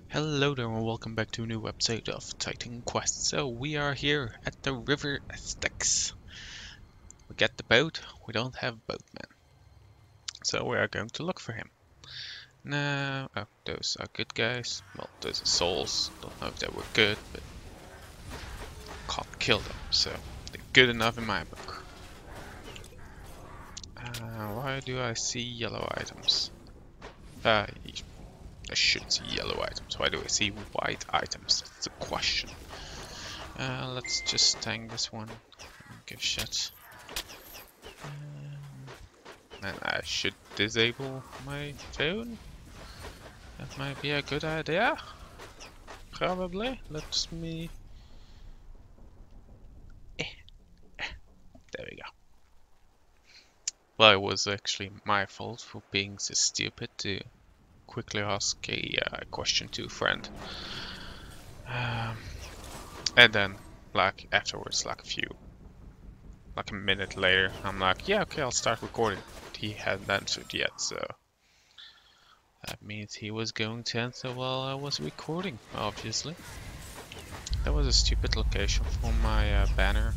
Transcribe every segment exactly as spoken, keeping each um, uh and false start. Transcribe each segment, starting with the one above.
Hello there and welcome back to a new episode of Titan Quest. So we are here at the River Styx. We get the boat, we don't have boatman. So we are going to look for him. Now, oh, those are good guys. Well, those are souls. Don't know if they were good, but can't kill them, so they're good enough in my book. Uh, why do I see yellow items? Uh, I should see yellow items. Why do I see white items? That's the question. Uh, let's just tank this one. Don't give shit. Um, and I should disable my phone. That might be a good idea. Probably. Let me. Eh, eh, there we go. Well, it was actually my fault for being so stupid to quickly ask a uh, question to a friend. Um, and then, like afterwards, like a few. Like a minute later, I'm like, yeah, okay, I'll start recording. He hadn't answered yet, so that means he was going to answer while I was recording, obviously. That was a stupid location for my uh, banner.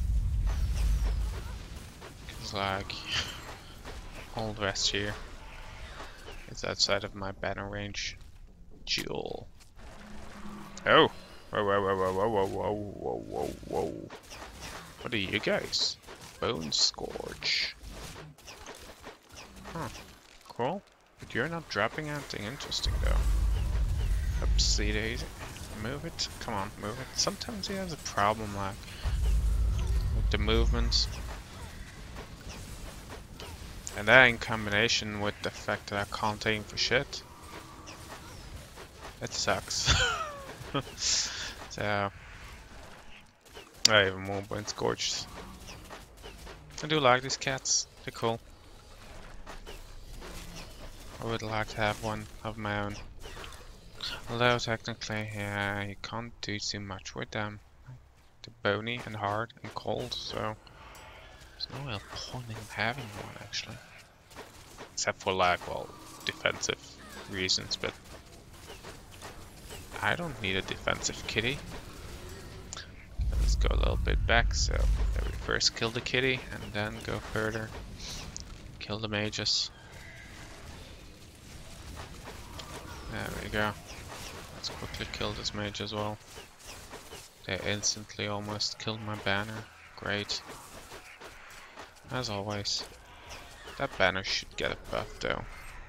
Cause like, all the rest here is outside of my banner range. Jewel. Oh! Whoa, whoa, whoa, whoa, whoa, whoa, whoa, whoa, whoa. What are you guys? Bone Scourge. Huh. Cool. But you're not dropping anything interesting though. Oopsie daisy. Move it. Come on, move it. Sometimes he has a problem like with the movement. And that in combination with the fact that I can't aim for shit. It sucks. So I even more Bone Scourges. I do like these cats. They're cool. I would like to have one of my own. Although technically, yeah, you can't do too much with them. They're bony and hard and cold, so there's no real point in having one actually. Except for like, well, defensive reasons, but I don't need a defensive kitty. Let's go a little bit back, so that we first kill the kitty and then go further. Kill the mages. There we go. Let's quickly kill this mage as well. They instantly almost killed my banner. Great. As always. That banner should get a buff though.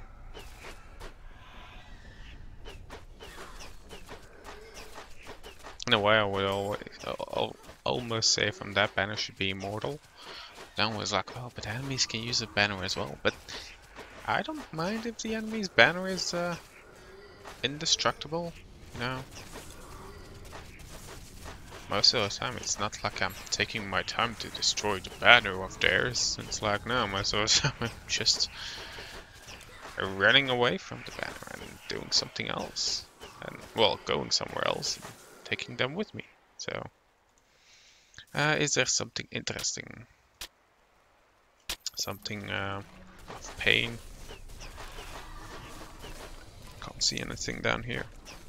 In a way I would always, I'll almost say from that banner should be immortal. Then was like, oh, but enemies can use a banner as well. But I don't mind if the enemy's banner is uh, indestructible, you know. Most of the time it's not like I'm taking my time to destroy the banner of theirs. It's like, no, most of the time I'm just running away from the banner and doing something else. And, well, going somewhere else and taking them with me. So, uh, is there something interesting? Something uh, of pain? Can't see anything down here.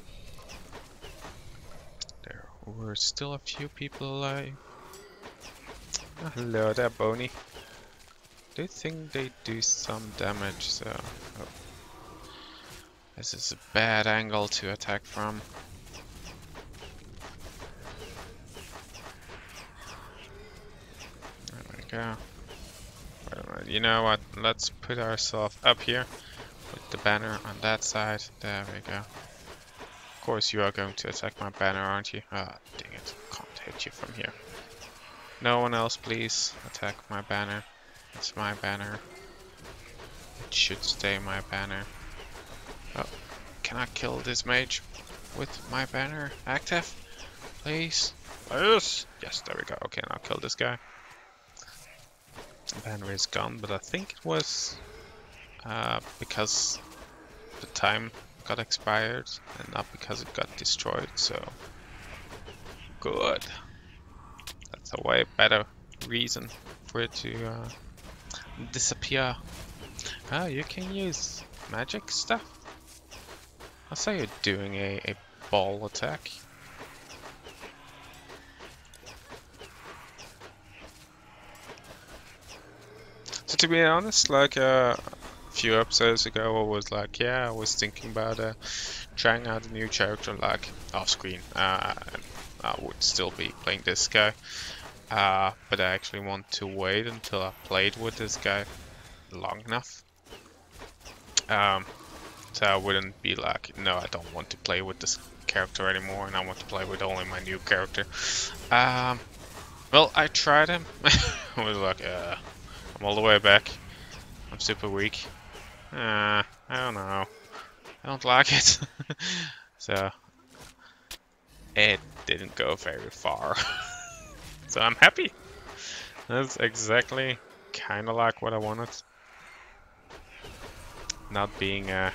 There were still a few people alive. Oh, hello there, Boney. Do think they do some damage, so... Oh. This is a bad angle to attack from. There we go. You know what? Let's put ourselves up here with the banner on that side. There we go. Of course you are going to attack my banner, aren't you? Ah, dang it. Can't hit you from here. No one else, please. Attack my banner. It's my banner. It should stay my banner. Oh, can I kill this mage with my banner active? Please? Yes! Yes, there we go. Okay, now kill this guy. The banner is gone, but I think it was uh, because the time got expired and not because it got destroyed, so good. That's a way better reason for it to uh, disappear. Ah, you can use magic stuff. I saw you doing a, a ball attack. So to be honest, like uh, a few episodes ago, I was like, yeah, I was thinking about uh, trying out a new character, like off screen. Uh, I would still be playing this guy, uh, but I actually want to wait until I played with this guy long enough. Um, so I wouldn't be like, no, I don't want to play with this character anymore, and I want to play with only my new character. Um, well, I tried him. I was like, uh, I'm all the way back. I'm super weak. Uh, I don't know. I don't like it. So it didn't go very far. So I'm happy. That's exactly kind of like what I wanted. Not being uh,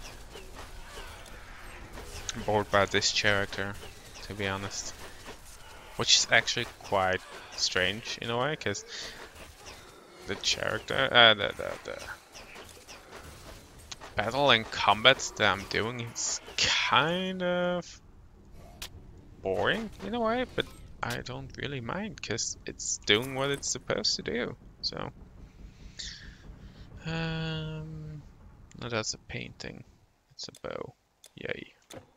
bored by this character, to be honest. Which is actually quite strange in a way, because the character, uh, the, the, the battle and combat that I'm doing is kind of boring in a way, but I don't really mind because it's doing what it's supposed to do. So, um, no, that's a painting. It's a bow. Yay.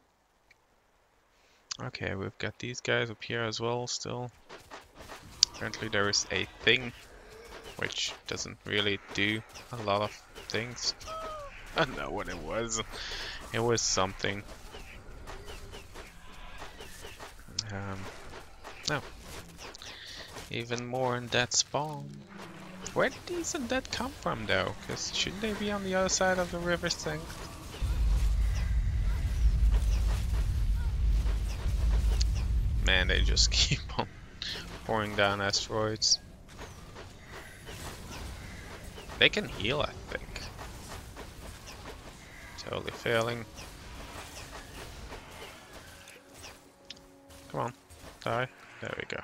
Okay, we've got these guys up here as well still. Apparently there is a thing which doesn't really do a lot of things. I don't know what it was. It was something. Um, no. Even more undead spawn. Where did these undead come from though? Because shouldn't they be on the other side of the river thing? Man, they just keep on pouring down asteroids. They can heal, I think. Totally failing. Come on, die. There we go.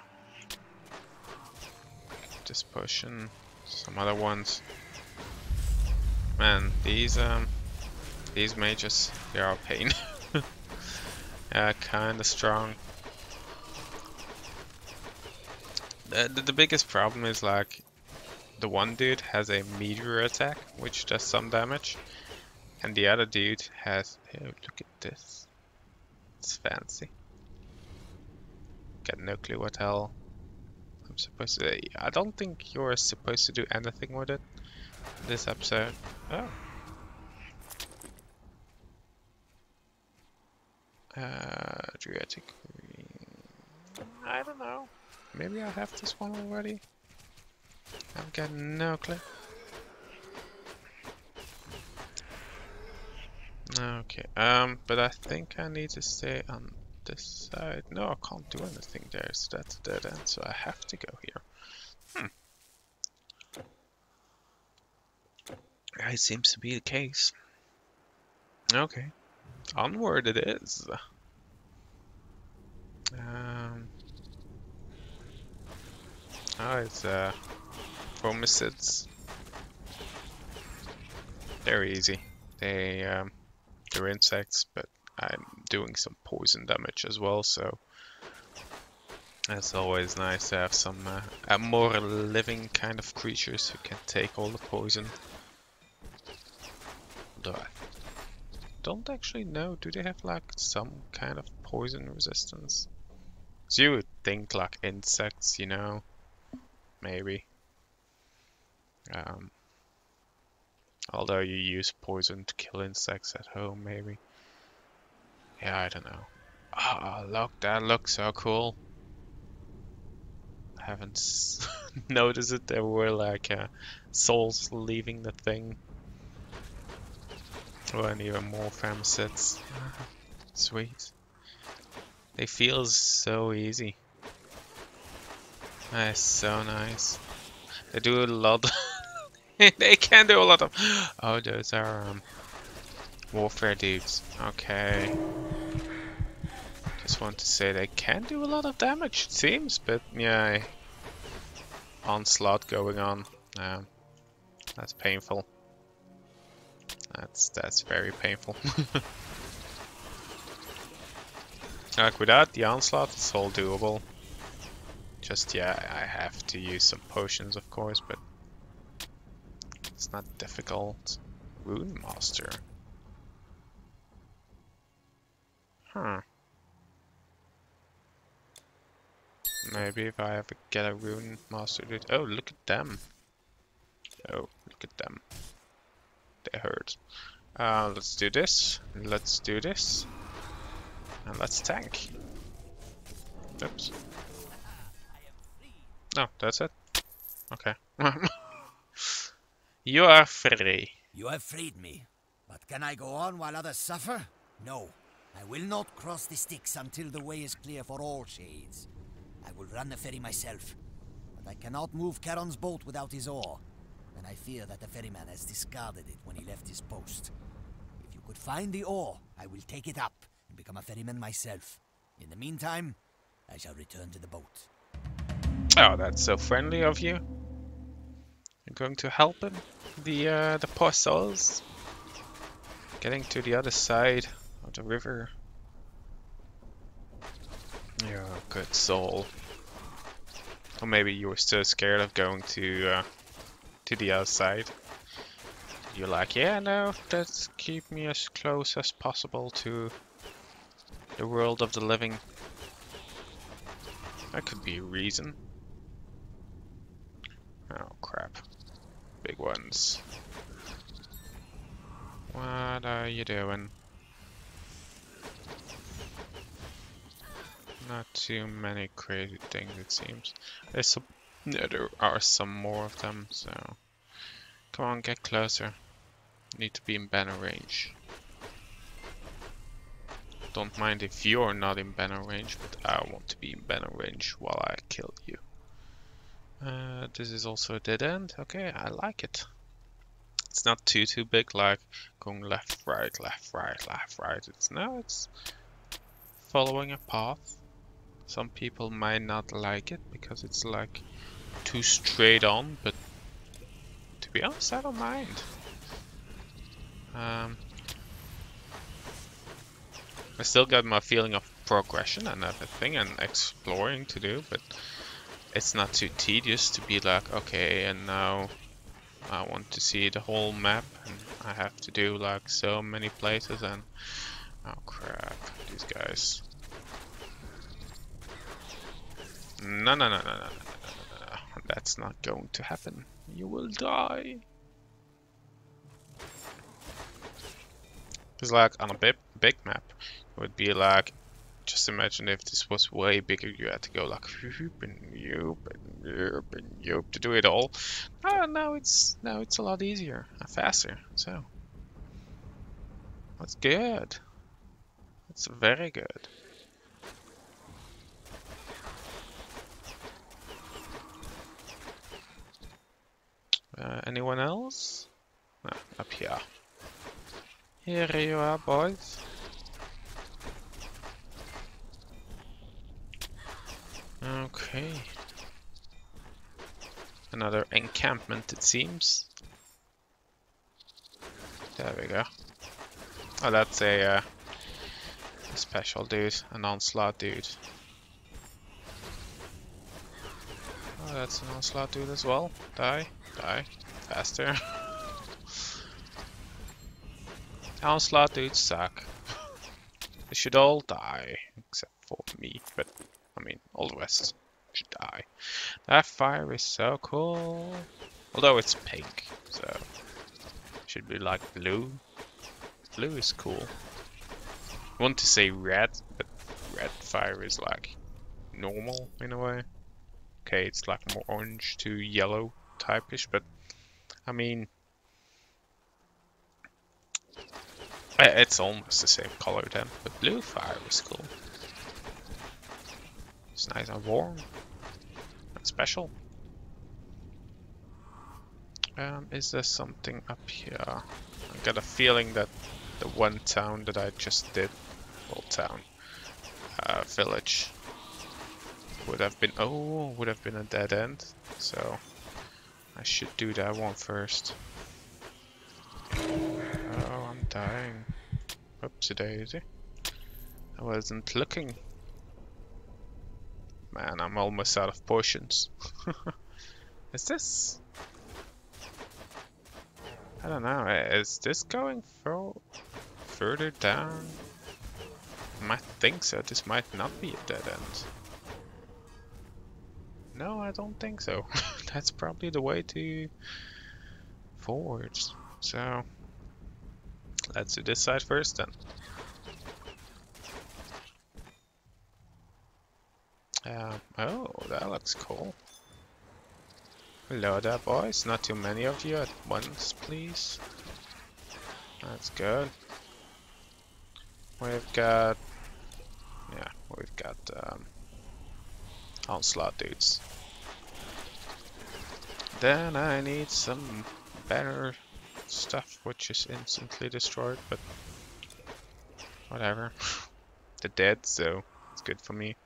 This potion. Some other ones. Man, these um, these mages, they are a pain. Yeah, kinda strong. The, the the biggest problem is like, the one dude has a meteor attack, which does some damage, and the other dude has. Oh, look at this. It's fancy. Got no clue what hell I'm supposed to. I don't think you're supposed to do anything with it in this episode. Oh. Uh, Adriatic Green. I don't know. Maybe I have this one already. I've got no clue. Okay, um, but I think I need to stay on this side. No, I can't do anything there, so that's a dead end, so I have to go here. Hmm. It seems to be the case. Okay, onward it is. Um, oh, it's uh, Formicids. They're easy. They um, they're insects, but I'm doing some poison damage as well, so it's always nice to have some uh, a more living kind of creatures who can take all the poison. Though I don't actually know, do they have like some kind of poison resistance? So you would think like insects, you know, maybe. Um, although you use poison to kill insects at home, maybe. Yeah, I don't know. Ah, oh, look, that looks so cool. I haven't s noticed it. There were like uh, souls leaving the thing. Oh, and even more Formicids. Sweet. They feel so easy. That's so nice. They do a lot. They can do a lot of. Oh, those are um, warfare dudes. Okay. Just want to say they can do a lot of damage, it seems, but yeah, onslaught going on. Um, that's painful. That's that's very painful. Like without the onslaught, it's all doable. Just yeah, I have to use some potions, of course, but it's not difficult. Rune Master. Huh. Maybe if I ever get a Rune Master, dude. Oh, look at them. Oh, look at them. They hurt. Uh, let's do this. Let's do this. And let's tank. Oops. No, that's it. Okay. You are free. You have freed me. But can I go on while others suffer? No. I will not cross the Styx until the way is clear for all shades. I will run the ferry myself. But I cannot move Charon's boat without his oar. And I fear that the ferryman has discarded it when he left his post. If you could find the oar, I will take it up and become a ferryman myself. In the meantime, I shall return to the boat. Oh, that's so friendly of you. You're going to help him? The, uh, the poor souls? Getting to the other side of the river. You're a good soul. Or maybe you were still scared of going to, uh, to the outside. You're like, yeah, no, let's keep me as close as possible to the world of the living. That could be a reason. Oh crap. Big ones. What are you doing? Not too many crazy things, it seems. There's some, yeah, there are some more of them, so come on, get closer. Need to be in banner range. Don't mind if you're not in banner range, but I want to be in banner range while I kill you. Uh, this is also a dead end. Okay, I like it. It's not too too big, like going left, right, left, right, left, right. It's no, it's following a path. Some people might not like it because it's like too straight on, but to be honest, I don't mind. Um, I still got my feeling of progression and everything and exploring to do, but it's not too tedious to be like, okay, and now I want to see the whole map and I have to do like so many places and oh crap, these guys. No, no, no, no, no, no, no, no, no. That's not going to happen. You will die. It's like on a big, big map, it would be like, just imagine if this was way bigger, you had to go like yoop and yoop and yoop and yoop to do it all. Oh, now it's now it's a lot easier and faster. So that's good. That's very good. Uh, anyone else? No, up here. Here you are, boys. Okay. Another encampment, it seems. There we go. Oh, that's a, uh, a special dude, an onslaught dude. Oh, that's an onslaught dude as well. Die, die, faster. Onslaught dudes suck. They should all die, except for me, but I mean, all the rest should die. That fire is so cool. Although it's pink, so it should be like blue. Blue is cool. I want to say red, but red fire is like normal in a way. Okay, it's like more orange to yellow type-ish, but I mean, it's almost the same color then, but blue fire is cool. It's nice and warm and special. Um, is there something up here? I got a feeling that the one town that I just did, well, town, uh, village, would have been, oh, would have been a dead end. So I should do that one first. Oh, I'm dying. Oopsie daisy. I wasn't looking. Man, I'm almost out of potions. Is this... I don't know, is this going fur further down? I might think so, this might not be a dead end. No, I don't think so. That's probably the way to forwards. So, let's do this side first then. Um, oh, that looks cool. Hello there, boys. Not too many of you at once, please. That's good. We've got... Yeah, we've got um, onslaught dudes. Then I need some better stuff, which is instantly destroyed, but whatever. They're dead, so it's good for me.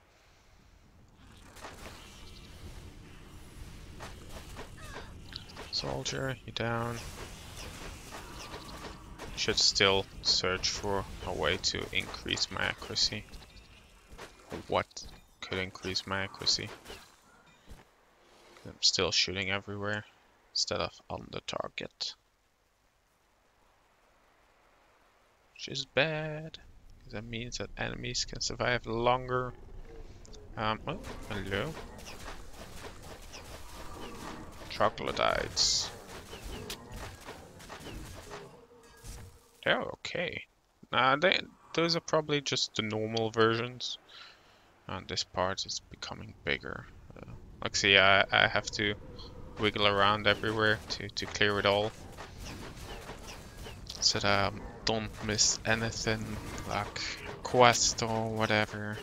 Soldier, you down. Should still search for a way to increase my accuracy. What could increase my accuracy? I'm still shooting everywhere instead of on the target. Which is bad, because that means that enemies can survive longer. Um, oh, hello. Troglodytes. They're okay. Nah, they, those are probably just the normal versions. And this part is becoming bigger. Uh, like, see, I, I have to wiggle around everywhere to, to clear it all. So that I don't miss anything, like quest or whatever.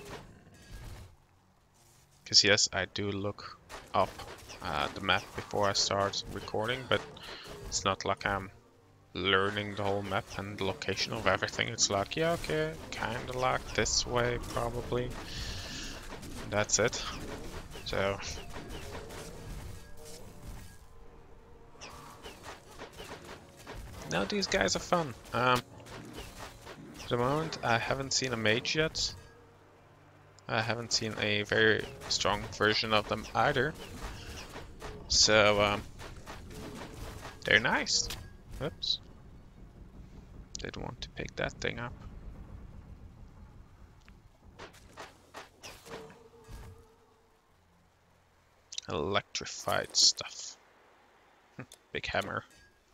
Because yes, I do look up uh, the map before I start recording, but it's not like I'm learning the whole map and the location of everything. It's like, yeah, okay, kinda like this way, probably. That's it. So... Now these guys are fun. Um, at the moment, I haven't seen a mage yet. I haven't seen a very strong version of them either. So, um, they're nice. Oops. Didn't want to pick that thing up. Electrified stuff. Big hammer.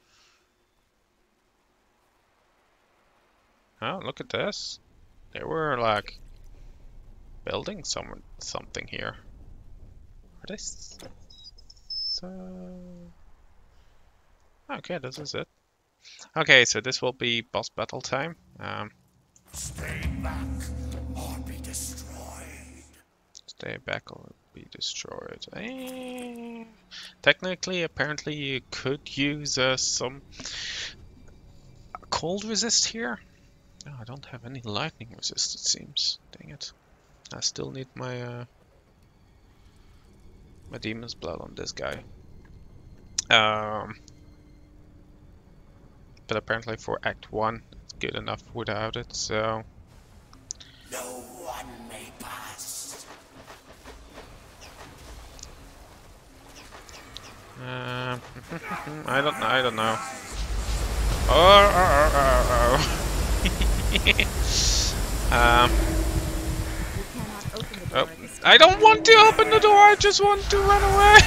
Oh, look at this. They were like building some something here. Are they so? Okay, this is it. Okay, so this will be boss battle time. Um, Stay back or be destroyed. Stay back or be destroyed. Eh, technically, apparently, you could use uh, some cold resist here. Oh, I don't have any lightning resist, it seems. Dang it. I still need my uh, my demon's blood on this guy. Um, but apparently for Act one, it's good enough without it, so... No one may pass. Um, I don't know, I don't know. Oh, oh, oh, oh, oh. um... Oh, I don't want to open the door, I just want to run away!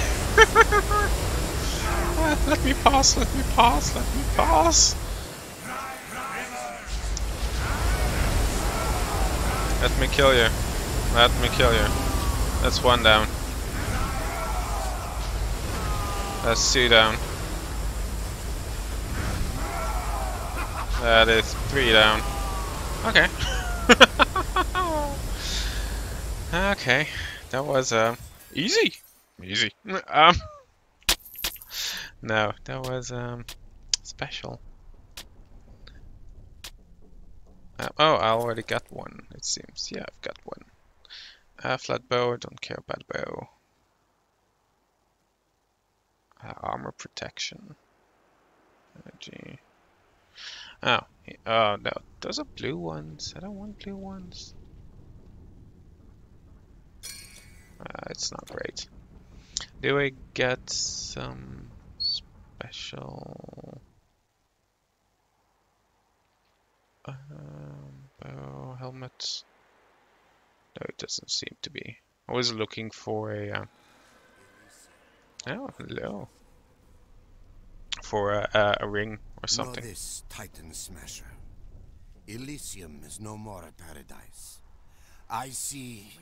Let me pass, let me pass, let me pass! Let me kill you. Let me kill you. That's one down. That's two down. That is three down. Okay. Okay, that was uh, easy, easy. Um, no, that was um, special. Uh, oh, I already got one. It seems. Yeah, I've got one. Uh, flat bow. Don't care about bow. Uh, armor protection. Energy. Oh, oh no, those are blue ones. I don't want blue ones. Uh, it's not great. Do I get some special um, bow helmet? No, it doesn't seem to be. I was looking for a. Uh, oh, hello. For a, a, a ring or something. Know this, Titan Smasher. Elysium is no more a paradise. I see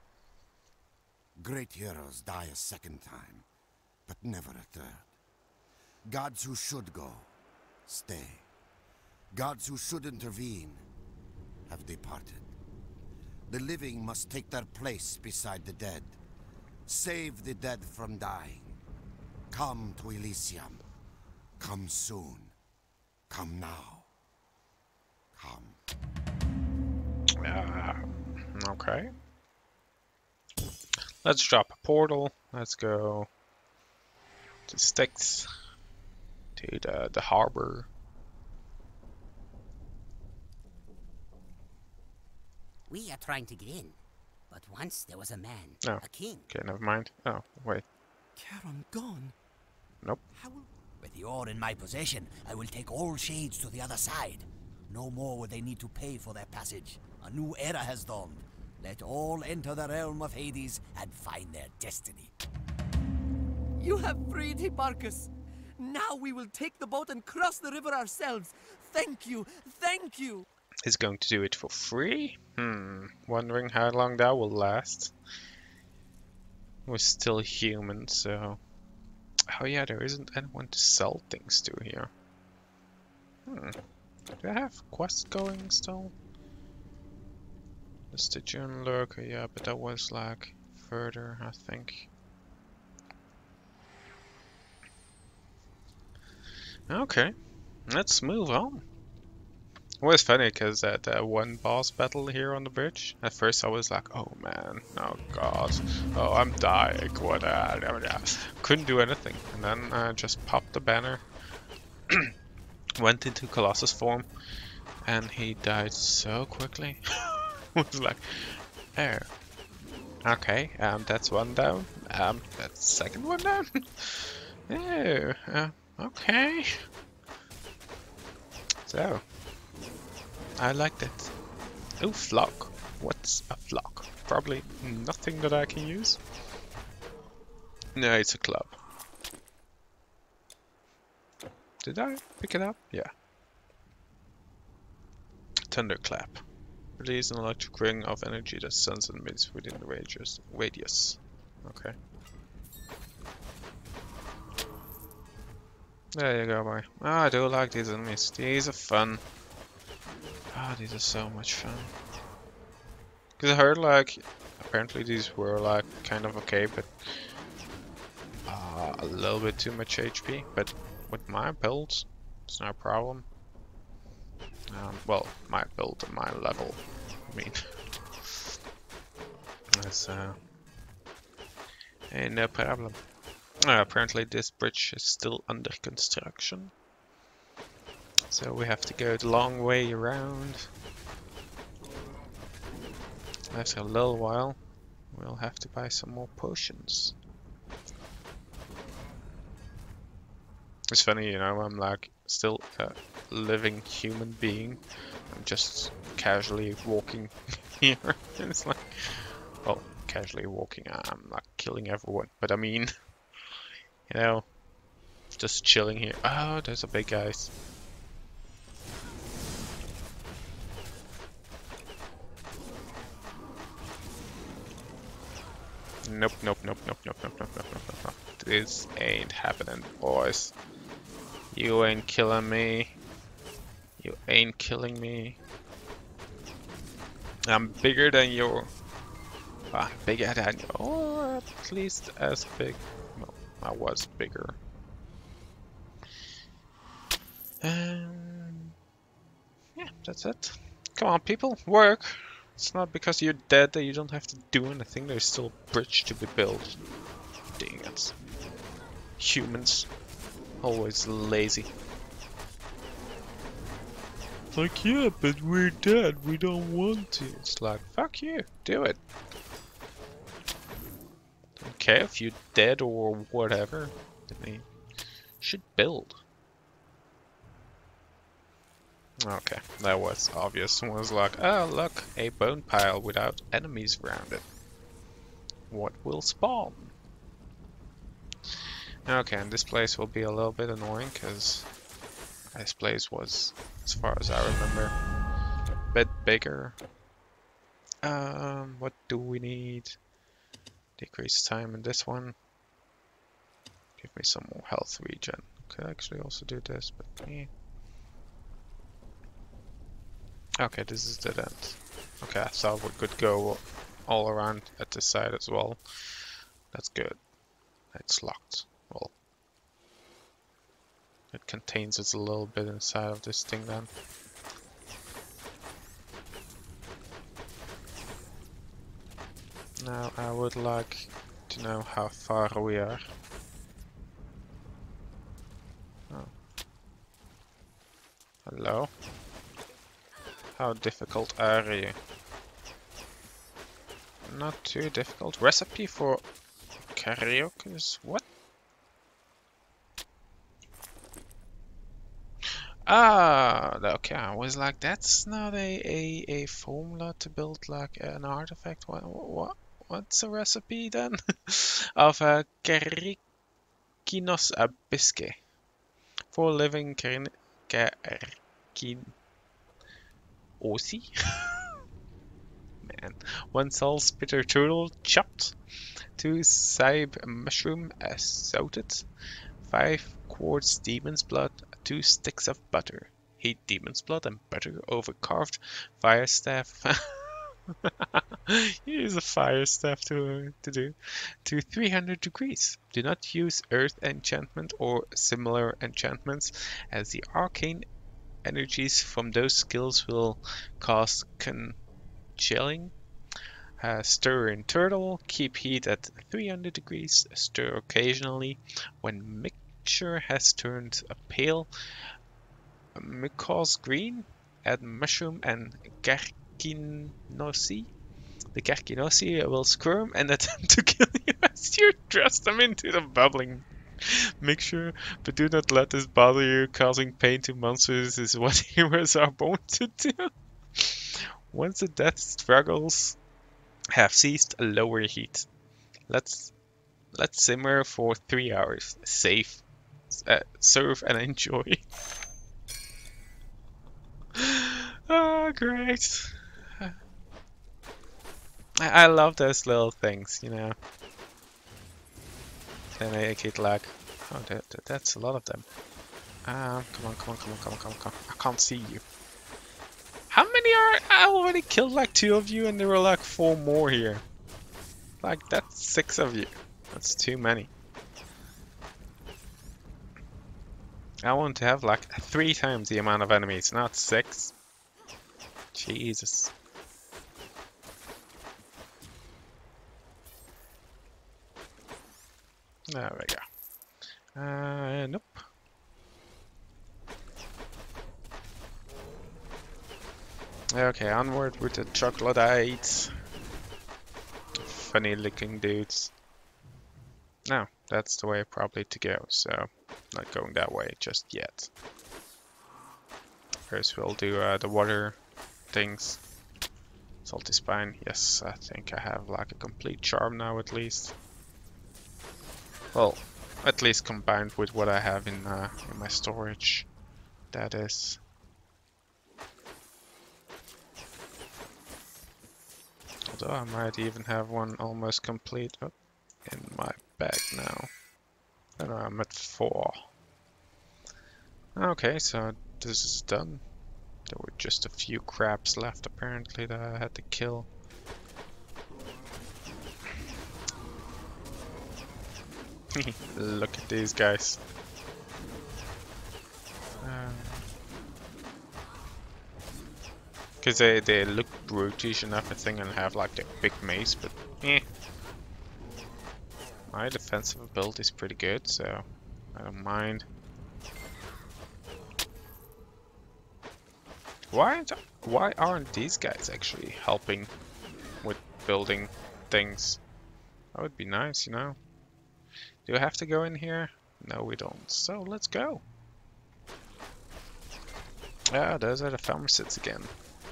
great heroes die a second time, but never a third. Gods who should go, stay. Gods who should intervene, have departed. The living must take their place beside the dead. Save the dead from dying. Come to Elysium. Come soon. Come now. Come. Uh, okay. Let's drop a portal. Let's go to Styx, to the, the harbor. We are trying to get in, but once there was a man, Oh. a king. Okay, never mind. Oh, wait. Charon gone. Nope. How will... With you're in my possession, I will take all shades to the other side. No more will they need to pay for their passage. A new era has dawned. Let all enter the realm of Hades and find their destiny. You have freed Hipparchus. Now we will take the boat and cross the river ourselves. Thank you, thank you. He's going to do it for free? Hmm. Wondering how long that will last. We're still human, so... Oh yeah, there isn't anyone to sell things to here. Hmm. Do I have quests going still? The Stygian Lurker, yeah, but that was like further, I think. Okay, let's move on. It was funny because that uh, one boss battle here on the bridge, at first I was like, oh man, oh god, oh I'm dying, what uh, couldn't do anything. And then I uh, just popped the banner, went into Colossus form, and he died so quickly. I was like, oh, okay, um, that's one down, um, that's the second one down. Oh, uh, okay. So. I liked it. Oh, flock. What's a flock? Probably nothing that I can use. No, it's a club. Did I pick it up? Yeah. Thunderclap. Release an electric ring of energy that sends and emits within the radius. Radius. Okay. There you go, boy. Oh, I do like these enemies. These are fun. Ah, oh, these are so much fun. Because I heard, like, apparently these were, like, kind of okay, but uh, a little bit too much H P. But with my build, it's no problem. Um, well, my build and my level, I mean. That's, uh, ain't no problem. Uh, apparently this bridge is still under construction. So we have to go the long way around. After a little while, we'll have to buy some more potions. It's funny, you know, I'm like still a living human being. I'm just casually walking here. It's like, well, casually walking, I'm like killing everyone. But I mean, you know, just chilling here. Oh, there's a big guys. Nope, nope, nope, nope, nope, nope, nope, nope, nope, nope. This ain't happening, boys. You ain't killing me. You ain't killing me. I'm bigger than you. Ah, bigger than you. Or at least as big. Well, I was bigger. Um, yeah, that's it. Come on, people, work. It's not because you're dead that you don't have to do anything. There's still a bridge to be built. Dang it. Humans. Always lazy. Like, yeah, but we're dead. We don't want to. It's like, fuck you. Do it. Don't care if you're dead or whatever. They should build. Okay, that was obvious. Someone was like, oh look, a bone pile without enemies around it. What will spawn? Okay, and this place will be a little bit annoying because this place was, as far as I remember, a bit bigger. Um, what do we need? Decrease time in this one. Give me some more health regen. Could actually also do this, but eh. Okay, this is dead end. Okay, I thought we could go all around at this side as well. That's good. It's locked. Well, it contains us a little bit inside of this thing then. Now I would like to know how far we are. Oh. Hello? How difficult are you? Not too difficult. Recipe for karaoke is what? Ah, okay. I was like, that's not a, a, a formula to build like an artifact. What, what what's a recipe then? Of a Karikinos Abiske. For living Karin Karikin Osi? Man. One soul spitter turtle chopped. Two saib mushroom uh, salted. Five quarts demon's blood. Two sticks of butter. Heat demon's blood and butter over carved fire staff. Use a fire staff to, uh, to do. To three hundred degrees. Do not use earth enchantment or similar enchantments, as the arcane energies from those skills will cause congealing. Uh, stir in turtle. Keep heat at three hundred degrees. Stir occasionally. When mixture has turned a pale Mukos green, add mushroom and Garkinosi. The Garkinosi will squirm and attempt to kill you as you thrust them into the bubbling mixture, but do not let this bother you. Causing pain to monsters is what heroes are born to do. Once the death struggles have ceased, lower heat. Let's let's simmer for three hours. Safe, uh, serve and enjoy. Oh, great! I, I love those little things, you know. They make it like, oh, that, that, that's a lot of them. Um, come on, come on, come on, come on, come on, come on. I can't see you. How many are? I already killed like two of you, and there were like four more here. Like that's six of you. That's too many. I want to have like three times the amount of enemies, not six. Jesus. There we go. Uh, nope. Okay, onward with the troglodytes. Funny looking dudes. No, that's the way probably to go, so not going that way just yet. First we'll do uh, the water things. Salty spine, yes, I think I have like a complete charm now at least. Well, at least combined with what I have in, uh, in my storage. That is. Although I might even have one almost complete oh, in my bag now. I know I'm at four. Okay, so this is done. There were just a few crabs left apparently that I had to kill. Look at these guys. Um, Cause they, they look brutish and everything and have like the big mace, but eh. My defensive build is pretty good, so I don't mind. Why aren't, why aren't these guys actually helping with building things? That would be nice, you know. Do I have to go in here? No, we don't. So let's go. Ah, those are the pharmacists again.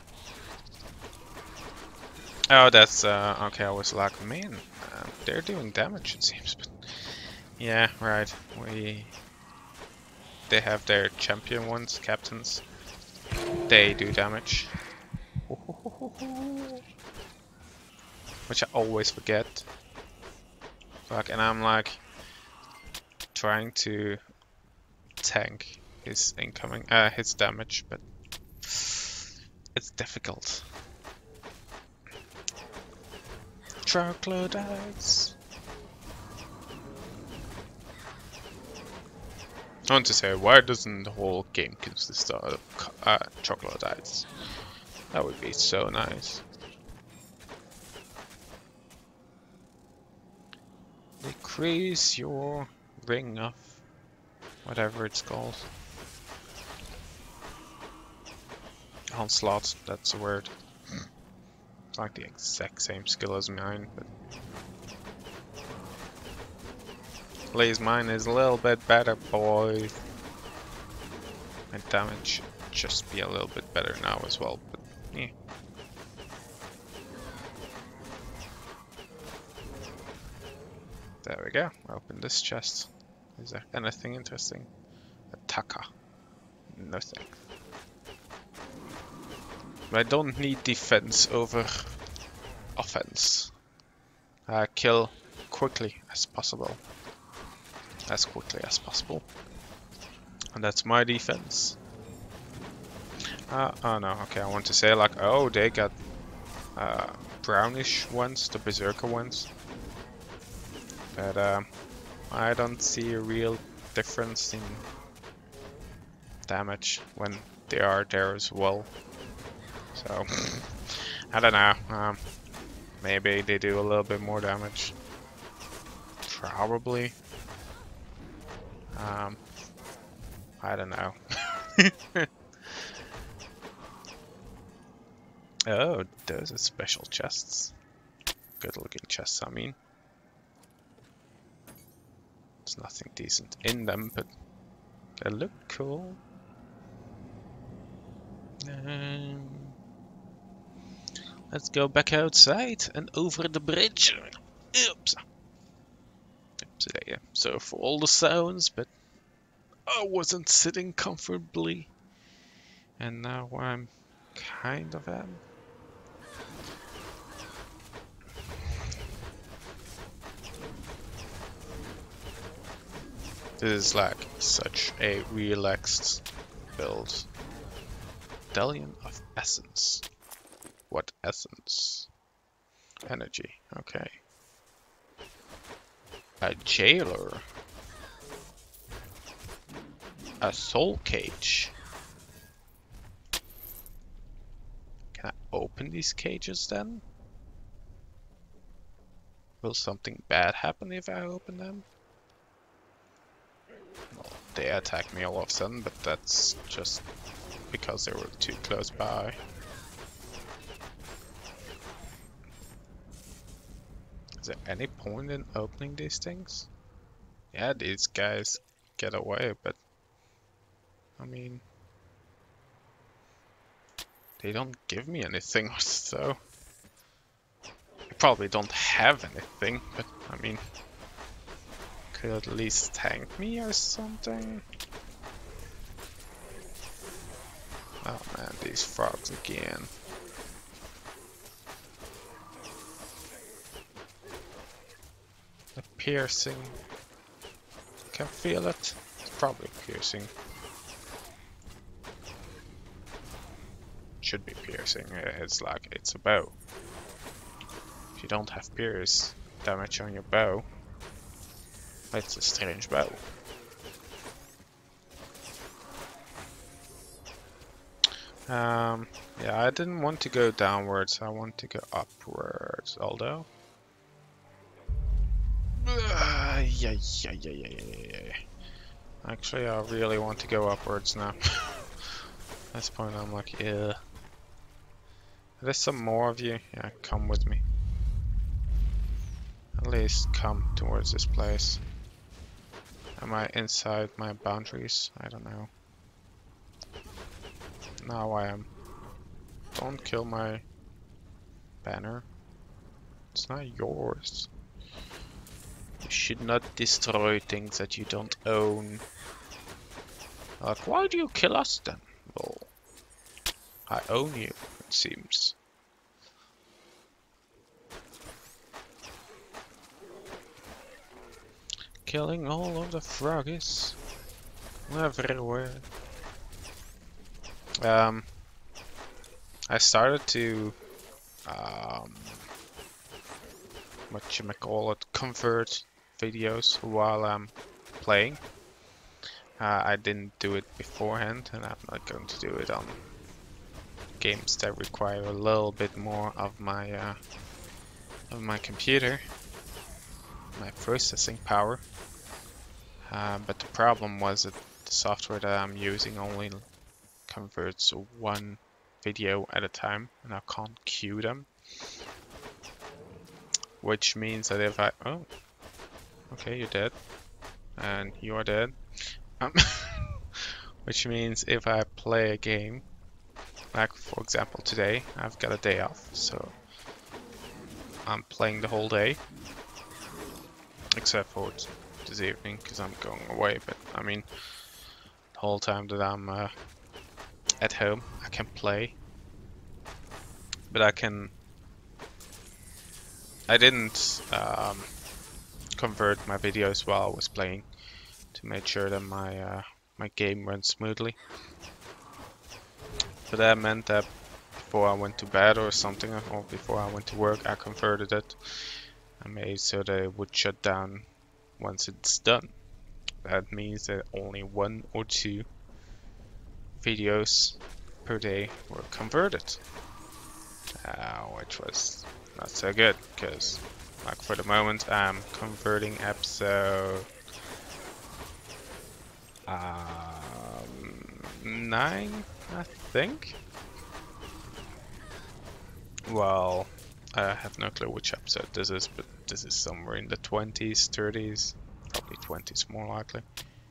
Oh, that's uh, okay. I was like, man, uh, they're doing damage, it seems. But yeah, right. We they have their champion ones, captains. They do damage, which I always forget. Fuck, and I'm like trying to tank his incoming, uh, his damage, but it's difficult. Troglodytes. I want to say, why doesn't the whole game consist of uh, troglodytes? That would be so nice. Decrease your ring of whatever it's called. Onslaught, that's the word. It's like the exact same skill as mine, but at least mine is a little bit better, boy. My damage should just be a little bit better now as well, but yeah. There we go. Open this chest. Is there anything interesting? Attacker. Nothing. But I don't need defense over offense. Uh, kill quickly as possible. As quickly as possible. And that's my defense. Uh, oh no, okay, I want to say like, oh, they got uh, brownish ones, the berserker ones. But um, I don't see a real difference in damage when they are there as well. So, I don't know, um, maybe they do a little bit more damage. Probably. Um, I don't know. Oh, those are special chests. Good looking chests, I mean. There's nothing decent in them, but they look cool. Um, let's go back outside and over the bridge. Oops. Oops, yeah. So for all the sounds, but I wasn't sitting comfortably, and now I'm kind of am. This is like such a relaxed build. Medallion of Essence. What essence? Energy, okay. A jailer. A soul cage. Can I open these cages then? Will something bad happen if I open them? Well, they attack me all of a sudden, but that's just because they were too close by. Is there any point in opening these things? Yeah, these guys get away, but I mean, they don't give me anything, so they probably don't have anything, but I mean, could at least tank me or something. Oh man, these frogs again. The piercing. Can feel it. It's probably piercing. Should be piercing. It's like it's a bow. If you don't have pierce damage on your bow, it's a strange bow. Um, yeah, I didn't want to go downwards, I want to go upwards, although... Uh, yeah, yeah, yeah, yeah, yeah, yeah. Actually, I really want to go upwards now. At this point, I'm like, yeah. There's some more of you. Yeah, come with me. at least come towards this place. Am I inside my boundaries? I don't know. Now I am. Don't kill my banner. It's not yours. You should not destroy things that you don't own. Like, why do you kill us then? Well, I own you, it seems. Killing all of the froggies everywhere. Um, I started to um, whatchamacallit, convert videos while I'm playing. Uh, I didn't do it beforehand, and I'm not going to do it on games that require a little bit more of my uh, of my computer, my processing power. Uh, but the problem was that the software that I'm using only converts one video at a time, and I can't queue them. Which means that if I... Oh, okay, you're dead. And you are dead. Um, which means if I play a game, like for example today, I've got a day off, so I'm playing the whole day. Except for this evening, because I'm going away, but I mean, the whole time that I'm uh, at home, I can play. But I can... I didn't um, convert my videos while I was playing to make sure that my uh, my game runs smoothly. So that meant that before I went to bed or something, or before I went to work, I converted it. I made so that it would shut down once it's done. That means that only one or two videos per day were converted, uh, which was not so good, because like for the moment I'm converting episode um, nine, I think. Well, I have no clue which episode this is, but this is somewhere in the twenties, thirties, probably twenties more likely.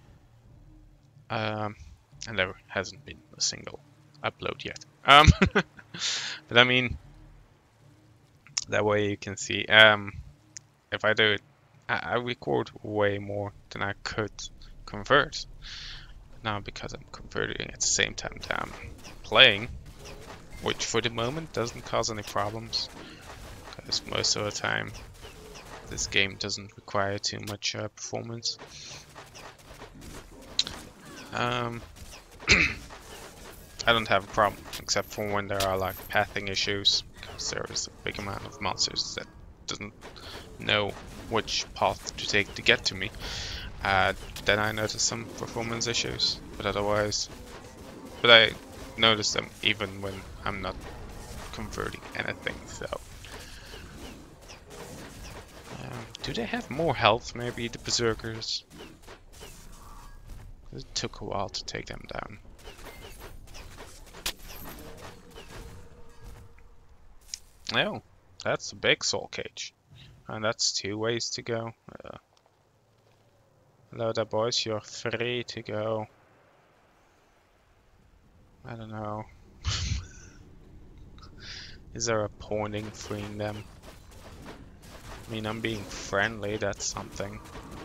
Um, and there hasn't been a single upload yet. Um, but I mean, that way you can see, um, if I do it, I, I record way more than I could convert. Now because I'm converting at the same time that I'm playing, which for the moment doesn't cause any problems, because most of the time this game doesn't require too much uh, performance. Um, I don't have a problem, except for when there are like pathing issues, because there is a big amount of monsters that doesn't know which path to take to get to me. Uh, then I notice some performance issues, but otherwise, but I notice them even when I'm not converting anything. So, um, do they have more health? Maybe the berserkers. It took a while to take them down. Oh, that's a big soul cage, and that's two ways to go. Uh, hello there, boys. You're free to go. I don't know. Is there a point in freeing them? I mean, I'm being friendly, that's something.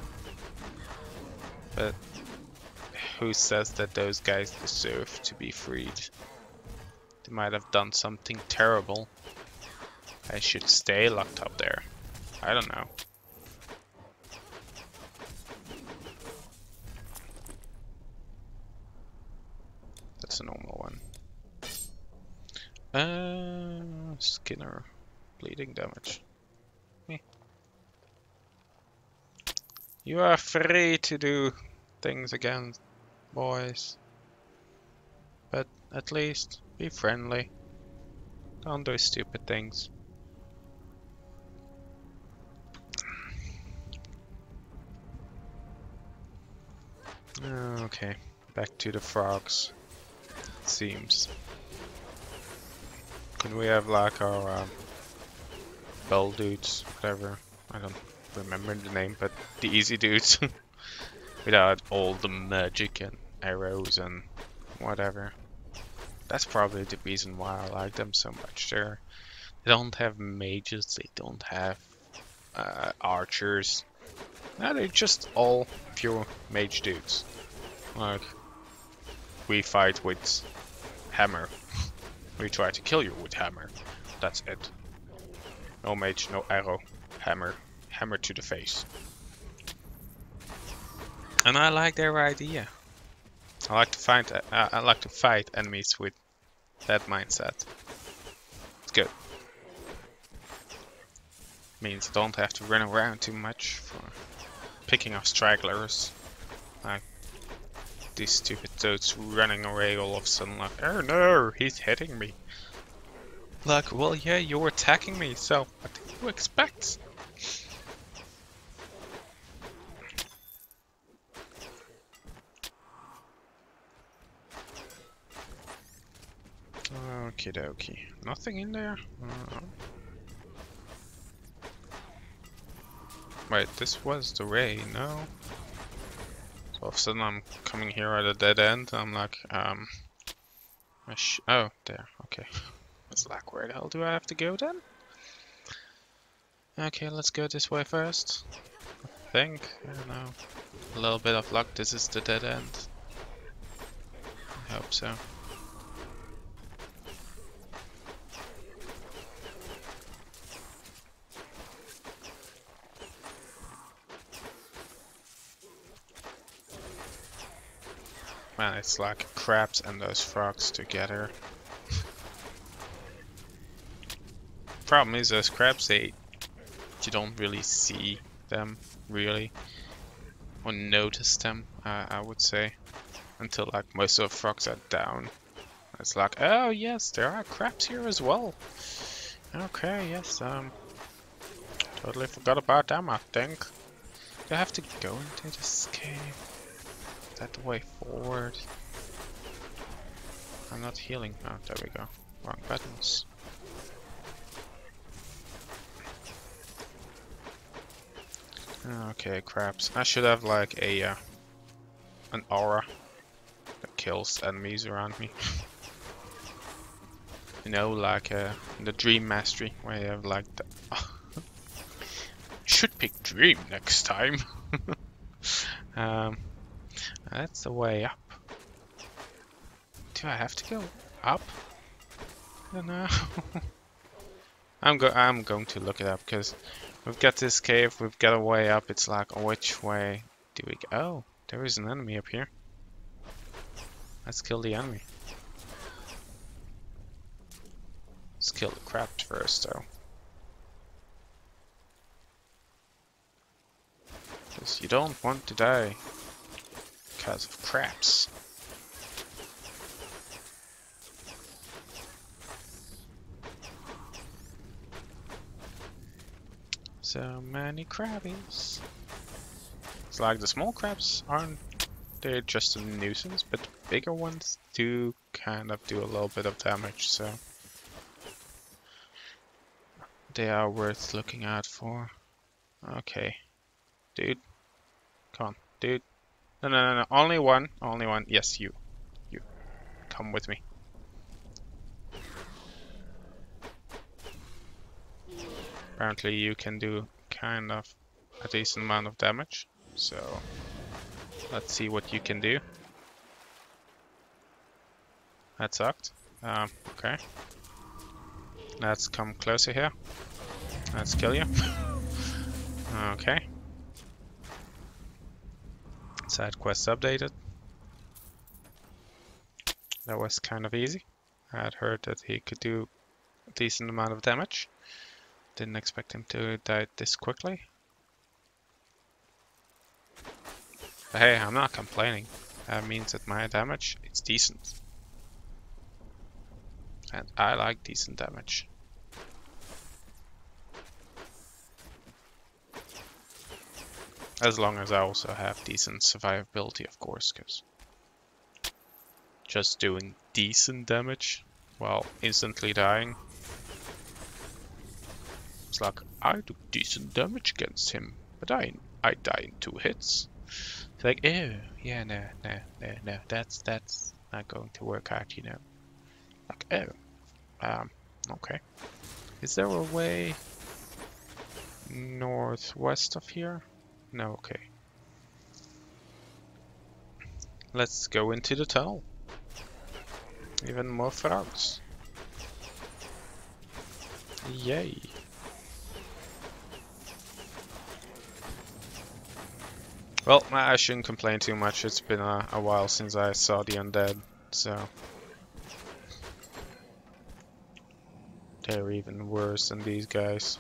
But who says that those guys deserve to be freed? They might have done something terrible. I should stay locked up there. I don't know. That's a normal one. Uh, Skinner. Bleeding damage. Me. You are free to do things again, boys. But at least be friendly. Don't do stupid things. Okay, back to the frogs. It seems. Can we have like our um, bell dudes, whatever? I don't remember the name, but the easy dudes. Without all the magic and arrows and whatever. That's probably the reason why I like them so much. They're, they don't have mages, they don't have uh, archers. No, they're just all pure mage dudes. Like, we fight with hammer. We try to kill you with hammer. That's it. No mage, no arrow. Hammer. Hammer to the face. And I like their idea. I like to find. Uh, I like to fight enemies with that mindset. It's good. Means I don't have to run around too much for picking off stragglers. Like these stupid toads running away all of a sudden. Like, oh no, he's hitting me. Like, well, yeah, you're attacking me, so what do you expect? Okie dokie. Nothing in there? Uh, wait, this was the way, no? So all of a sudden I'm coming here at a dead end. I'm like, um... I sh oh, there, okay. It's like, where the hell do I have to go then? Okay, let's go this way first. I think, I don't know. A little bit of luck, this is the dead end. I hope so. Man, it's like crabs and those frogs together. Problem is, those crabs, they you don't really see them really, or notice them. Uh, I would say, until like most of the frogs are down. It's like, oh yes, there are crabs here as well. Okay, yes. Um, totally forgot about them. I think. Do I have to go into this cave? Is that the way forward? I'm not healing. Oh, there we go. Wrong buttons. Okay, crabs. I should have like a uh, an aura that kills enemies around me. You know, like uh, in the Dream Mastery, where you have like the... Should pick Dream next time. um, that's the way up. Do I have to go up? I don't know. I'm go. I'm going to look it up because we've got this cave. We've got a way up. It's like, which way do we go? Oh, there is an enemy up here. Let's kill the enemy. Let's kill the crab first, though. Because you don't want to die because of crabs. So many crabbies. It's like the small crabs aren't, they're just a nuisance, but the bigger ones do kind of do a little bit of damage, so they are worth looking out for. Okay, dude, come on, dude. No, no, no, no, only one, only one. Yes, you, you, come with me. Apparently you can do kind of a decent amount of damage, so let's see what you can do. That sucked. Um, okay. Let's come closer here. Let's kill you. Okay. Side quest updated. That was kind of easy. I had heard that he could do a decent amount of damage. Didn't expect him to die this quickly. But hey, I'm not complaining. That means that my damage is decent. And I like decent damage. As long as I also have decent survivability, of course, because just doing decent damage while instantly dying, it's like, I do decent damage against him. But I I die in two hits. It's like, oh, yeah, no, no, no, no, that's that's not going to work out, you know. Like, oh, um, okay. Is there a way northwest of here? No, okay. Let's go into the tunnel. Even more frogs. Yay. Well, I shouldn't complain too much. It's been a, a while since I saw the undead, so they're even worse than these guys.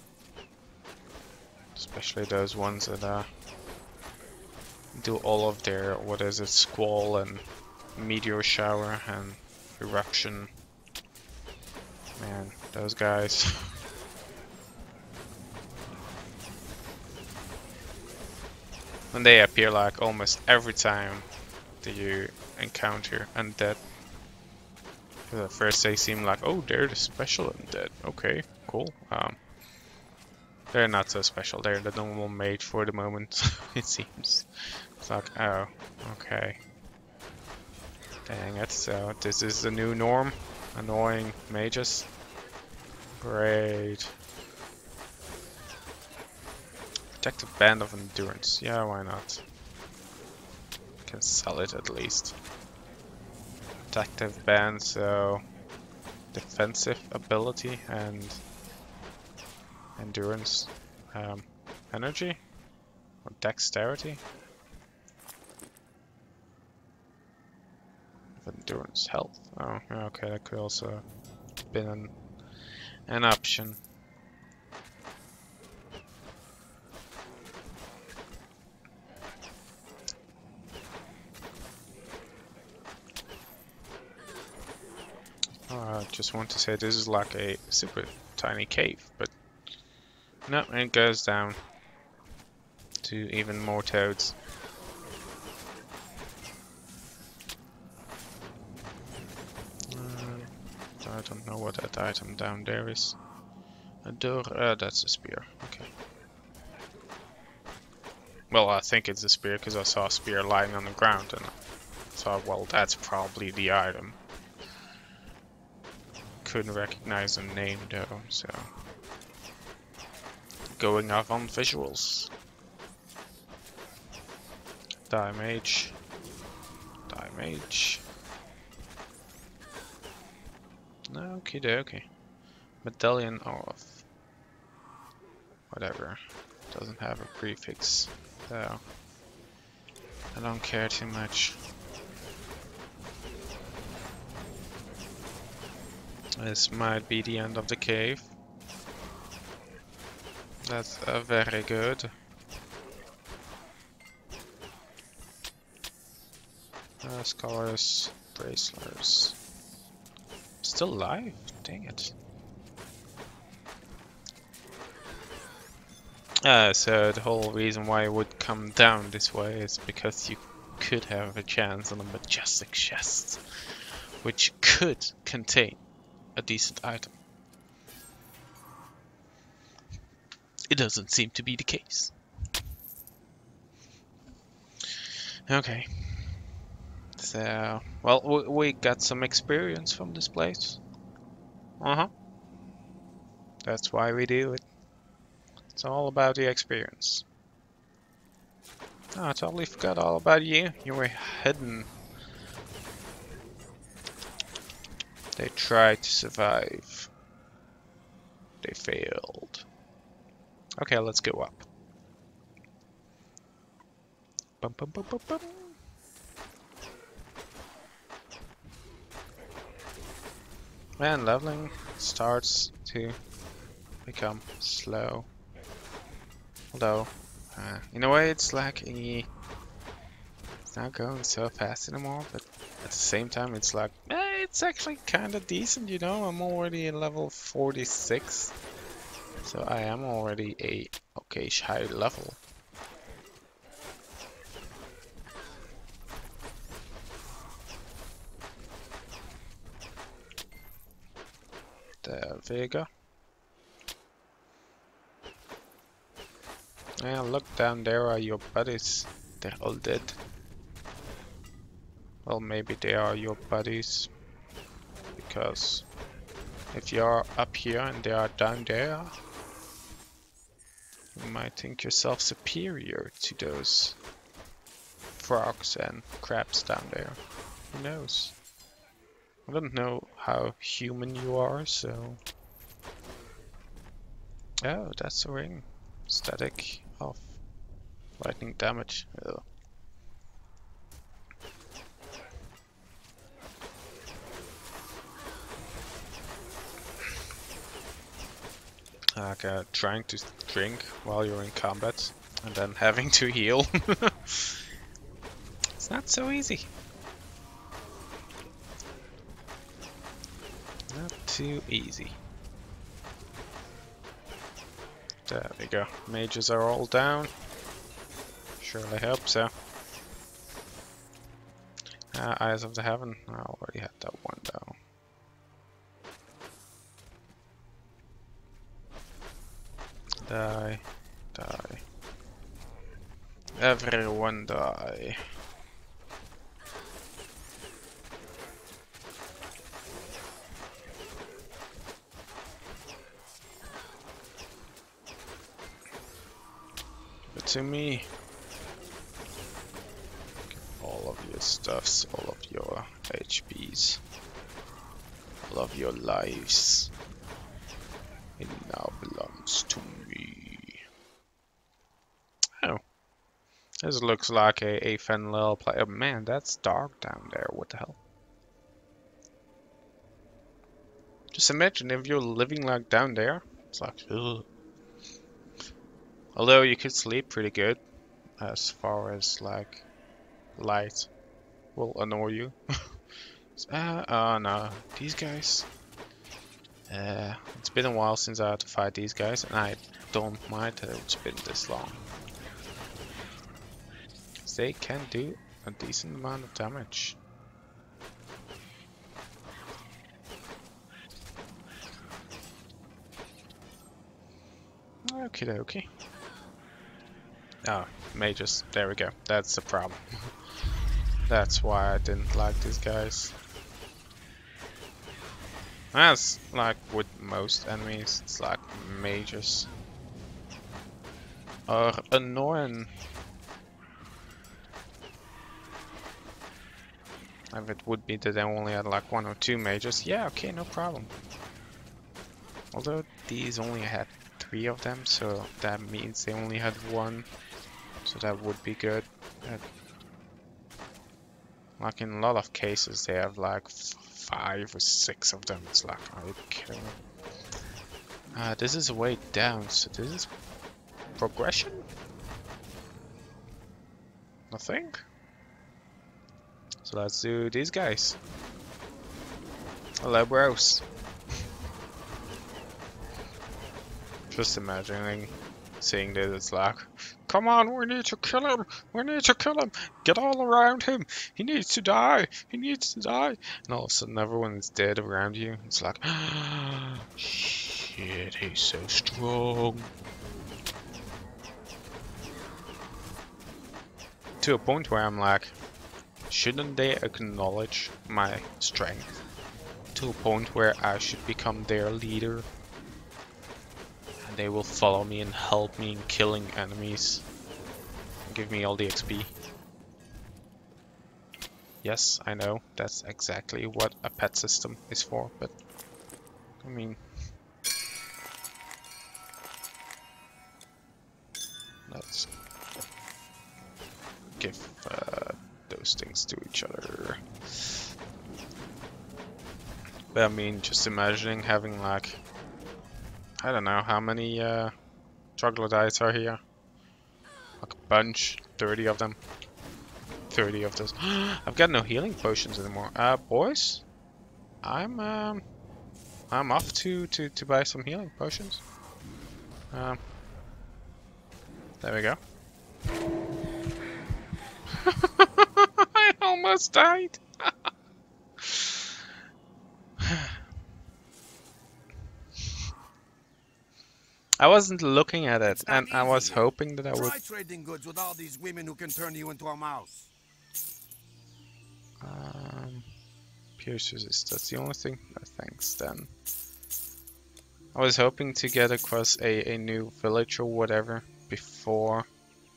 Especially those ones that uh, do all of their, what is it, squall and meteor shower and eruption. Man, those guys. When they appear like almost every time that you encounter undead. At first they seem like, oh, they're the special undead. Okay, cool. Um, they're not so special. They're the normal mage for the moment, it seems. It's like, oh, okay. Dang it, so this is the new norm. Annoying mages. Great. Protective Band of Endurance. Yeah, why not? Can sell it at least. Protective Band, so defensive ability and endurance. Um, energy? Or dexterity? Endurance, health. Oh, okay, that could also have been an, an option. I just want to say this is like a super tiny cave, but no, it goes down to even more toads. Uh, I don't know what that item down there is. A door, uh, that's a spear. Okay. Well, I think it's a spear because I saw a spear lying on the ground and I thought, well, that's probably the item. Couldn't recognize the name though, so going off on visuals. Die mage. Die mage. Okie dokie. Medallion of whatever. Doesn't have a prefix, so I don't care too much. This might be the end of the cave. That's uh, very good. Uh, scholars, bracelers. Still alive? Dang it. Uh, so the whole reason why I would come down this way is because you could have a chance on a majestic chest, which could contain a decent item. It doesn't seem to be the case. Okay. So, well, we, we got some experience from this place. Uh-huh. That's why we do it. It's all about the experience. Oh, I totally forgot all about you. You were hidden. They tried to survive. They failed. Okay, let's go up. Bum, bum, bum, bum, bum. And leveling starts to become slow. Although, uh, in a way it's like a, it's not going so fast anymore, but at the same time it's like, eh, it's actually kind of decent, you know. I'm already at level forty-six, so I am already a okay high level. There we go. Yeah, look down there are your buddies. They're all dead. Well, maybe they are your buddies. Because if you're up here and they are down there, you might think yourself superior to those frogs and crabs down there. Who knows? I don't know how human you are, so... Oh, that's a ring. Static off. Lightning damage. Ugh. Like uh, trying to drink while you're in combat and then having to heal. It's not so easy. Not too easy. There we go. Mages are all down. Surely hope so. Uh, Eyes of the Heaven. I already had that one though. Die. Die. Everyone die. But to me, all of your stuffs, all of your H Ps, all of your lives, it now belongs to me. Oh, this looks like a, a fun little play. Oh man, that's dark down there. What the hell? Just imagine if you're living like down there. It's like, ugh. Although you could sleep pretty good, as far as like light will annoy you. uh, oh no, these guys. Uh, it's been a while since I had to fight these guys, and I don't mind that it's been this long. They can do a decent amount of damage. Okie dokie. Oh, mages. There we go. That's the problem. That's why I didn't like these guys. As like with most enemies, it's like mages are annoying. If it would be that I only had like one or two mages, yeah, okay, no problem. Although these only had three of them, so that means they only had one, so that would be good. But like in a lot of cases, they have like f five or six of them. It's like, are you kidding me? Uh, this is a way down, so this is progression? I think. So let's do these guys. Hello, bros. Just imagining seeing this, it's like, come on, we need to kill him, we need to kill him, get all around him, he needs to die, he needs to die. And all of a sudden everyone is dead around you. It's like, shit, he's so strong. To a point where I'm like, shouldn't they acknowledge my strength? To a point where I should become their leader. And they will follow me and help me in killing enemies. And give me all the X P. Yes, I know, that's exactly what a pet system is for, but I mean... Let's give uh, those things to each other. But I mean, just imagining having like, I don't know how many uh, troglodytes are here. Like a bunch, thirty of them. thirty of those. I've got no healing potions anymore. Uh, boys, I'm um, I'm off to to to buy some healing potions. Um, there we go. I almost died. I wasn't looking at it, It's not and I was easy. hoping that I would. Try trading goods with all these women who can turn you into a mouse. Um, Pierce resist. That's the only thing. No thanks then. I was hoping to get across a, a new village or whatever before.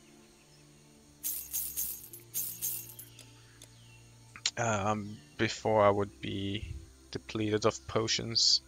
Um, before I would be depleted of potions.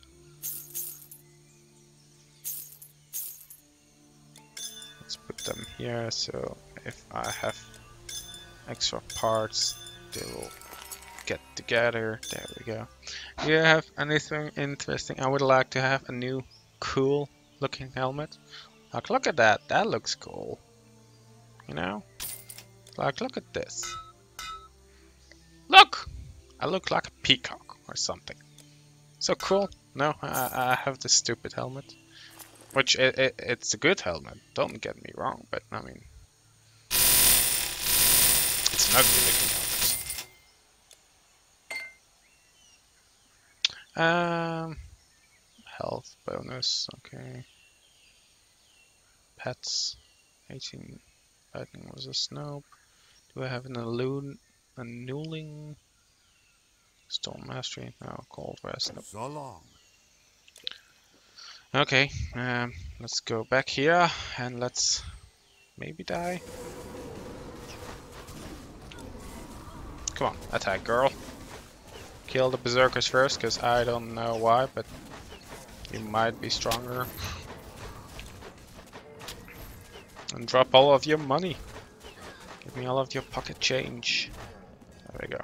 Let's put them here, so if I have extra parts, they will get together. There we go. Do you have anything interesting? I would like to have a new cool looking helmet. Like, look at that. That looks cool. You know? Like, look at this. Look! I look like a peacock or something. So cool. No, I, I have this stupid helmet. Which, it, it, it's a good helmet. Don't get me wrong, but I mean... It's an ugly looking helmet. Um, health bonus, okay. Pets, eighteen. Lightning was a snow. Do I have an allude, a newling? Storm mastery, no. Cold rest, nope. So long. Okay, um, let's go back here and let's maybe die. Come on, attack, girl. Kill the berserkers first, because I don't know why, but you might be stronger. And drop all of your money. Give me all of your pocket change. There we go.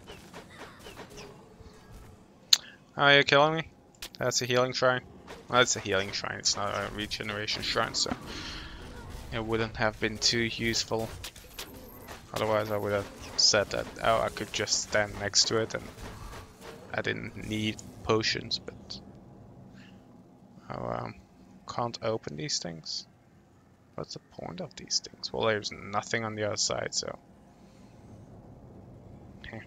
Oh, you're killing me? That's a healing shrine. Well, that's a healing shrine, it's not a regeneration shrine, so it wouldn't have been too useful. Otherwise I would have said that, oh, I could just stand next to it and I didn't need potions, but oh, um, can't open these things. What's the point of these things? Well, there's nothing on the other side, so. Heh.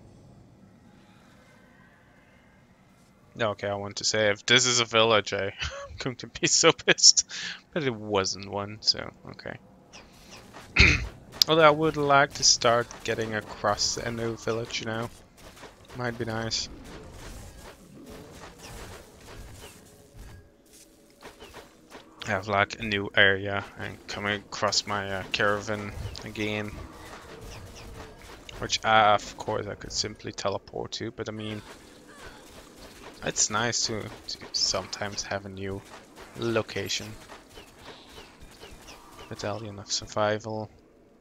Okay, I want to say if this is a village, I'm going to be so pissed. But it wasn't one, so okay. Although I would like to start getting across a new village, you know. Might be nice. Have like a new area and coming across my uh, caravan again, which uh, of course I could simply teleport to, but I mean it's nice to, to sometimes have a new location. Battalion of Survival.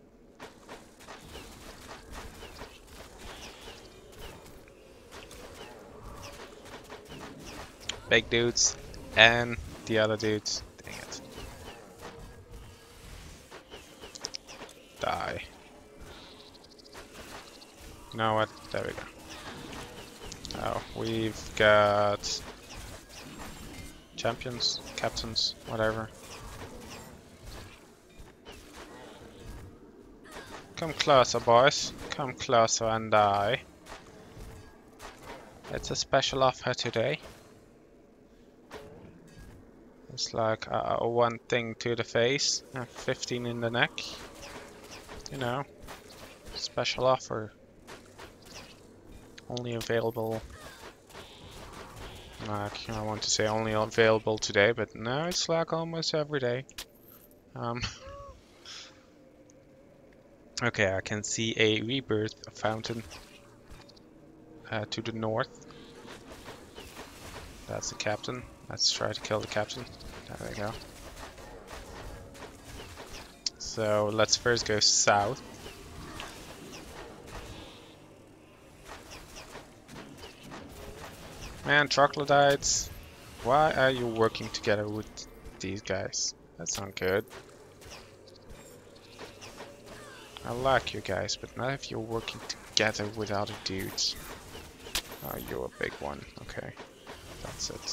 Big dudes and the other dudes. Dang it. Die. You know what? There we go. Oh, we've got champions, captains, whatever. Come closer, boys. Come closer and die. It's a special offer today. It's like uh, one thing to the face, uh, fifteen in the neck. You know, special offer. Only available. Like, I want to say only available today, but no, it's like almost every day. Um. Okay, I can see a rebirth fountain uh, to the north. That's the captain. Let's try to kill the captain. There we go. So let's first go south. Man, troglodytes, why are you working together with these guys? That's not good. I like you guys, but not if you're working together with other dudes. Oh, you're a big one. Okay, that's it.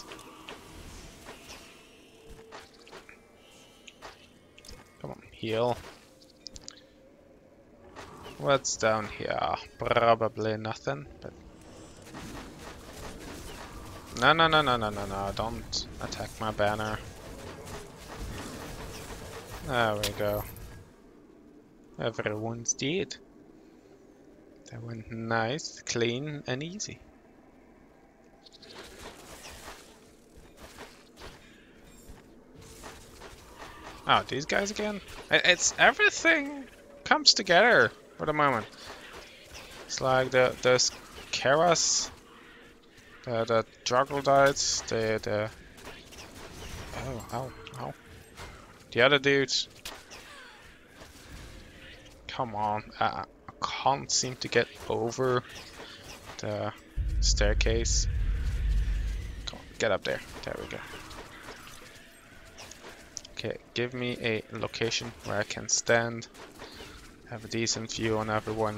Come on, heal. What's down here? Probably nothing, but... No, no, no, no, no, no, no, don't attack my banner. There we go. Everyone's dead. That went nice, clean, and easy. Oh, these guys again? It's everything comes together for the moment. It's like the those Keras, the the troglodytes, the the oh ow ow, the other dudes. Come on, I, I can't seem to get over the staircase. Come on, get up there. There we go. Okay, give me a location where I can stand, have a decent view on everyone.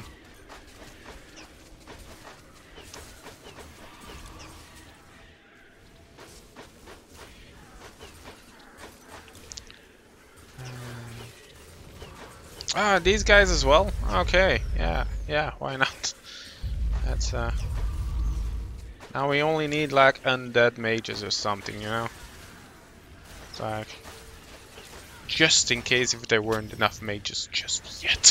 Ah, these guys as well? Okay, yeah, yeah, why not? That's, uh... Now we only need, like, undead mages or something, you know? It's like... Just in case if there weren't enough mages just yet.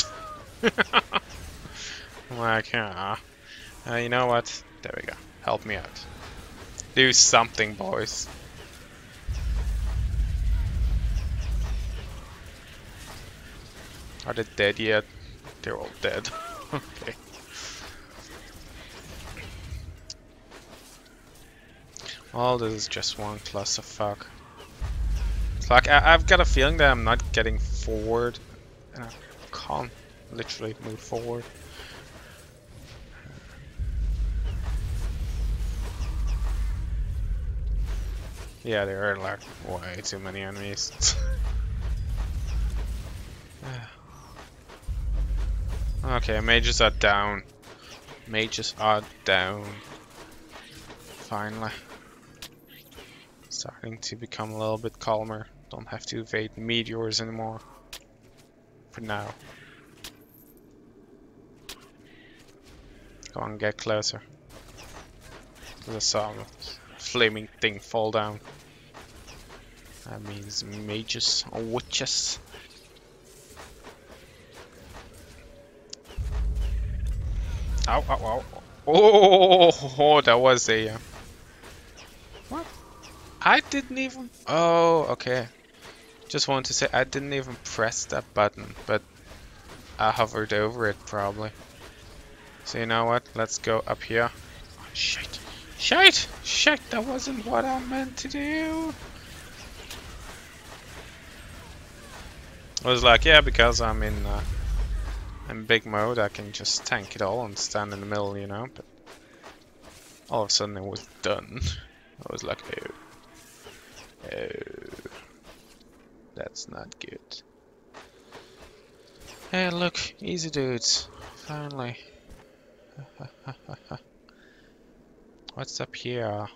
I'm like, ah... Uh, you know what? There we go. Help me out. Do something, boys. Are they dead yet? They're all dead. Okay. Well, this is just one clusterfuck. It's like I I've got a feeling that I'm not getting forward, and I can't literally move forward. Yeah, there are like way too many enemies. Okay, mages are down. Mages are down. Finally. Starting to become a little bit calmer. Don't have to evade meteors anymore. For now. Go on, get closer. I saw a flaming thing fall down. That means mages or witches. Ow, ow, ow. Oh, oh, that was a... Uh, what? I didn't even... Oh, okay. Just wanted to say I didn't even press that button, but I hovered over it probably. So you know what? Let's go up here. Oh, shit. Shit! Shit! That wasn't what I meant to do! I was like, yeah, because I'm in... Uh, In big mode, I can just tank it all and stand in the middle, you know, but all of a sudden it was done. I was like, oh, oh, that's not good. Hey, look, easy dudes, finally. What's up here?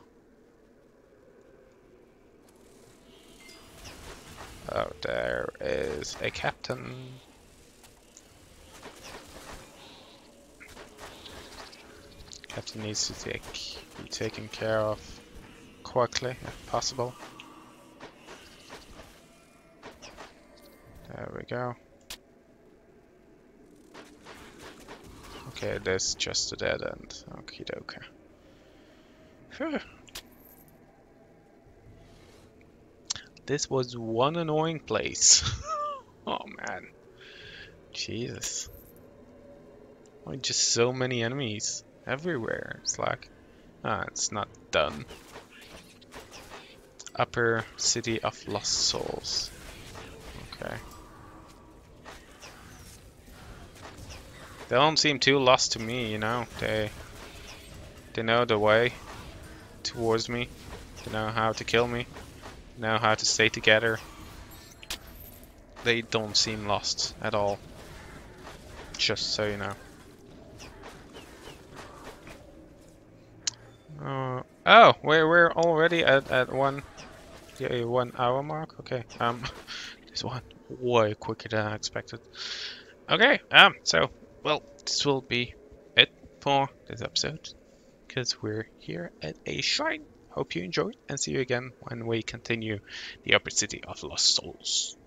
Oh, there is a captain. Captain needs to take, be taken care of quickly, if possible. There we go. Okay, there's just a dead end. Okie dokie. Phew. This was one annoying place. Oh man. Jesus. Why just so many enemies? Everywhere. It's like, ah, it's not done. Upper City of Lost Souls. Okay. They don't seem too lost to me, you know. They they know the way towards me. They know how to kill me. They know how to stay together. They don't seem lost at all. Just so you know. Uh, oh, we're we're already at at one, yeah, one hour mark. Okay, um, this one way quicker than I expected. Okay, um, so well, this will be it for this episode, because we're here at a shrine. Hope you enjoyed, and see you again when we continue the Upper City of Lost Souls.